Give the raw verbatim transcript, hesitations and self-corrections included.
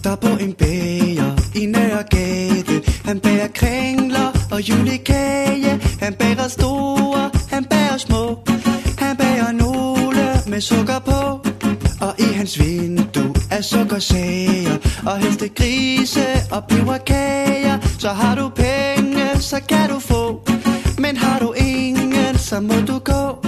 der på en bager i Nørregade. Han bager kringler og julekage. Han bager store, han bager små. Han bager nogle med sukker på. Og i hans vindue er sukkersager og hestegrise og peberkager. Så har du penge, så kan du få. Men har du ingen, så må du gå.